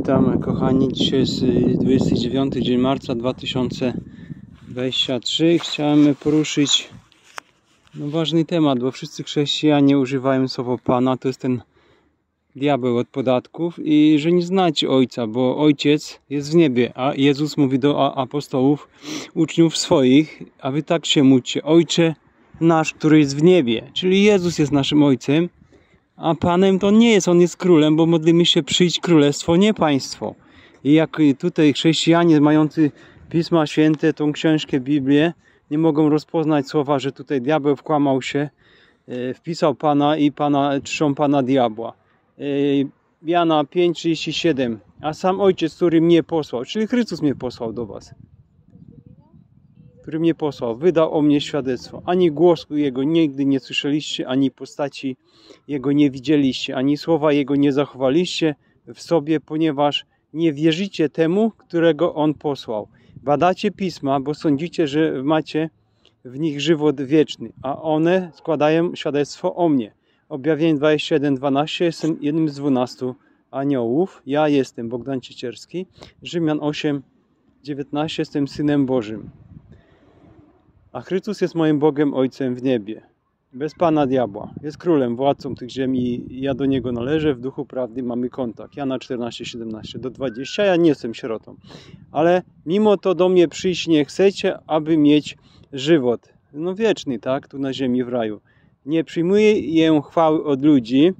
Witam kochani, dzisiaj jest 29 dzień marca 2023. Chciałem poruszyć ważny temat, bo wszyscy chrześcijanie używają słowa Pana, to jest ten diabeł od podatków, i że nie znacie Ojca, bo Ojciec jest w niebie, a Jezus mówi do apostołów, uczniów swoich, a wy tak się módlcie: Ojcze nasz, który jest w niebie, czyli Jezus jest naszym Ojcem. A Panem to nie jest, On jest królem, bo modlimy się: przyjdź królestwo, nie państwo. I jak tutaj chrześcijanie mający Pisma Święte, tą książkę, Biblię, nie mogą rozpoznać słowa, że tutaj diabeł wkłamał się, wpisał Pana i czczą Pana diabła. Jana 5:37. A sam Ojciec, który mnie posłał, czyli Chrystus mnie posłał do was, który mnie posłał, wydał o mnie świadectwo. Ani głosu Jego nigdy nie słyszeliście, ani postaci Jego nie widzieliście, ani słowa Jego nie zachowaliście w sobie, ponieważ nie wierzycie temu, którego On posłał. Badacie Pisma, bo sądzicie, że macie w nich żywot wieczny, a one składają świadectwo o mnie. Objawienie 21:12. Jestem jednym z 12 aniołów. Ja jestem Bogdan Ciecierski. Rzymian 8:19. Jestem Synem Bożym. A Chrystus jest moim Bogiem, Ojcem w niebie. Bez Pana diabła. Jest królem, władcą tych ziemi. Ja do Niego należę. W duchu prawdy mamy kontakt. Jana 14:17-20. Ja nie jestem sierotą. Ale mimo to do mnie przyjść nie chcecie, aby mieć żywot. Wieczny, tak? Tu na ziemi, w raju. Nie przyjmuję chwały od ludzi,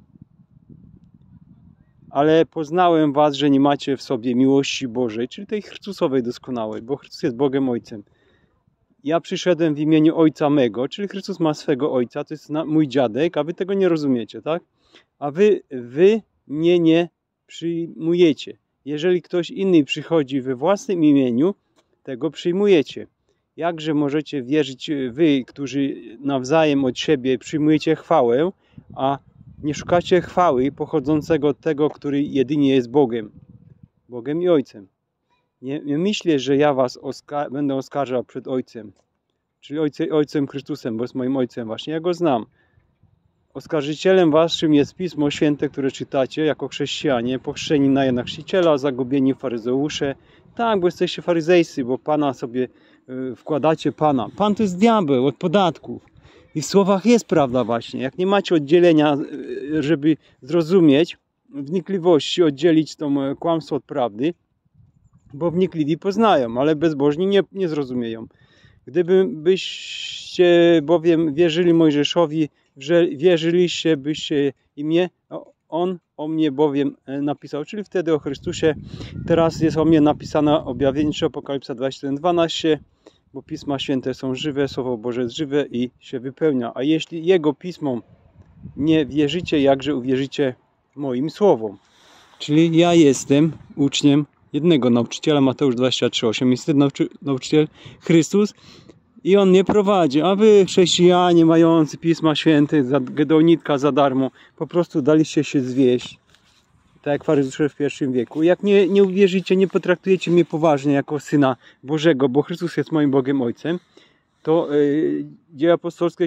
ale poznałem was, że nie macie w sobie miłości Bożej, czyli tej Chrystusowej doskonałej, bo Chrystus jest Bogiem Ojcem. Ja przyszedłem w imieniu Ojca mego, czyli Chrystus ma swego Ojca, to jest mój dziadek, a wy tego nie rozumiecie, tak? A wy mnie nie przyjmujecie. Jeżeli ktoś inny przychodzi we własnym imieniu, tego przyjmujecie. Jakże możecie wierzyć wy, którzy nawzajem od siebie przyjmujecie chwałę, a nie szukacie chwały pochodzącego od tego, który jedynie jest Bogiem i Ojcem. Nie myślę, że ja was będę oskarżał przed Ojcem, czyli Ojcem Chrystusem, bo jest moim Ojcem właśnie, ja Go znam. Oskarżycielem waszym jest Pismo Święte, które czytacie jako chrześcijanie, pochrzczeni na Jana Chrzciciela, zagubieni faryzeusze. Tak, bo jesteście faryzejscy, bo Pana sobie wkładacie Pana. Pan to jest diabeł od podatków. I w słowach jest prawda właśnie. Jak nie macie oddzielenia, żeby zrozumieć, wnikliwości, oddzielić to kłamstwo od prawdy, bo wnikliwi poznają, ale bezbożni nie zrozumieją. Gdybyście bowiem wierzyli Mojżeszowi, wierzyliście byście i mnie, on o mnie bowiem napisał, czyli wtedy o Chrystusie. Teraz jest o mnie napisane objawienie, Apokalipsa 21:12, bo Pisma Święte są żywe, Słowo Boże jest żywe i się wypełnia. A jeśli Jego Pismom nie wierzycie, jakże uwierzycie moim słowom? Czyli ja jestem uczniem jednego nauczyciela, Mateusz 23:8. Jest ten nauczyciel Chrystus i On mnie prowadzi. A wy, chrześcijanie mający Pisma Święte do nitka za darmo, po prostu daliście się zwieść, tak jak faryzeusze w I wieku. Jak nie uwierzycie, nie potraktujecie mnie poważnie jako Syna Bożego, bo Chrystus jest moim Bogiem Ojcem, to Dzieje Apostolskie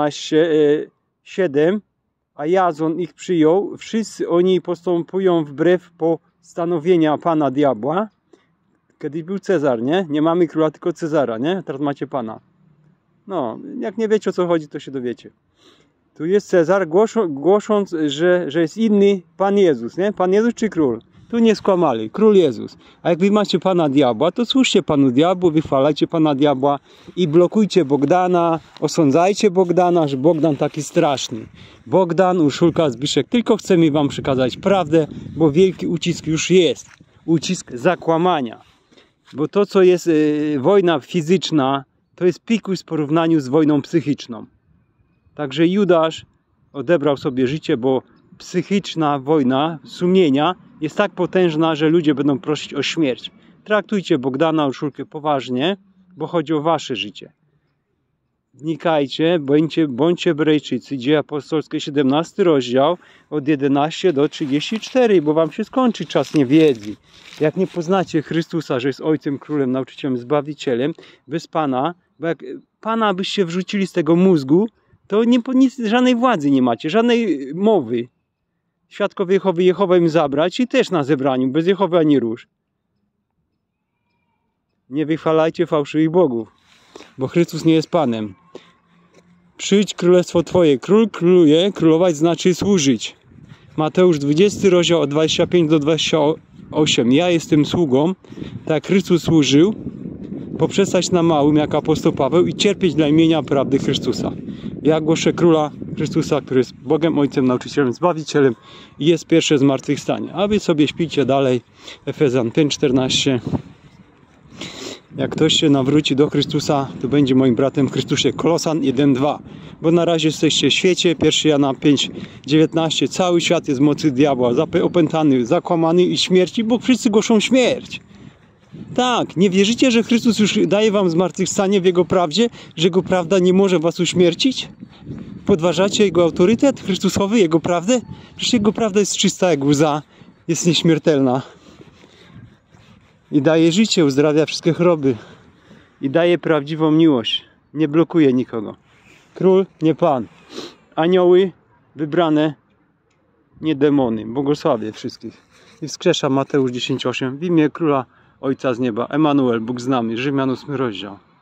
17:7, a Jazon ich przyjął, wszyscy oni postępują wbrew postanowienia Pana diabła. Kiedyś był Cezar, nie? Nie mamy króla, tylko Cezara, nie? Teraz macie Pana. Jak nie wiecie, o co chodzi, to się dowiecie. Tu jest Cezar, głosząc, że jest inny Pan Jezus, nie? Pan Jezus czy król? Tu nie skłamali, król Jezus. A jak wy macie Pana diabła, to słuchajcie Panu diabłu, wychwalajcie Pana diabła i blokujcie Bogdana, osądzajcie Bogdana, że Bogdan taki straszny. Bogdan, Urszulka, Zbyszek, tylko chcemy wam przekazać prawdę, bo wielki ucisk już jest. Ucisk zakłamania. Bo to, co jest wojna fizyczna, to jest pikuś w porównaniu z wojną psychiczną. Także Judasz odebrał sobie życie, bo psychiczna wojna sumienia jest tak potężna, że ludzie będą prosić o śmierć. Traktujcie Bogdana, Urszulkę poważnie, bo chodzi o wasze życie. Wnikajcie, bądźcie Hebrajczycy. Dzieje Apostolskie 17 rozdział od 11 do 34, bo wam się skończy czas niewiedzy. Jak nie poznacie Chrystusa, że jest Ojcem, Królem, Nauczycielem, Zbawicielem, bez Pana, bo jak Pana byście wrzucili z tego mózgu, to żadnej władzy nie macie, żadnej mowy. świadkowie Jehowy Jehowę im zabrać i też na zebraniu, bez Jehowy ani róż. Nie wychwalajcie fałszywych bogów, bo Chrystus nie jest Panem. Przyjdź królestwo Twoje. Król króluje, królować znaczy służyć. Mateusz 20 rozdział od 25 do 28. Ja jestem sługą, tak Chrystus służył, poprzestać na małym jak apostoł Paweł i cierpieć dla imienia prawdy Chrystusa. Ja głoszę Króla Chrystusa, który jest Bogiem, Ojcem, Nauczycielem, Zbawicielem i jest pierwsze zmartwychwstanie. A wy sobie śpicie dalej. Efezjan 5:14. Jak ktoś się nawróci do Chrystusa, to będzie moim bratem w Chrystusie. Kolosan 1:2. Bo na razie jesteście w świecie. 1 Jana 5:19. Cały świat jest w mocy diabła, opętany, zakłamany i śmierci, bo wszyscy głoszą śmierć. Tak, nie wierzycie, że Chrystus już daje wam zmartwychwstanie w Jego prawdzie? Że Jego prawda nie może was uśmiercić? Podważacie Jego autorytet Chrystusowy, Jego prawdę? Przecież Jego prawda jest czysta jak łza, jest nieśmiertelna. I daje życie, uzdrawia wszystkie choroby. I daje prawdziwą miłość. Nie blokuje nikogo. Król, nie Pan. Anioły wybrane, nie demony. Błogosławię wszystkich. I wskrzesza Mateusz 10:8. W imię Króla Ojca z nieba. Emanuel, Bóg z nami. Rzymian 8 rozdział.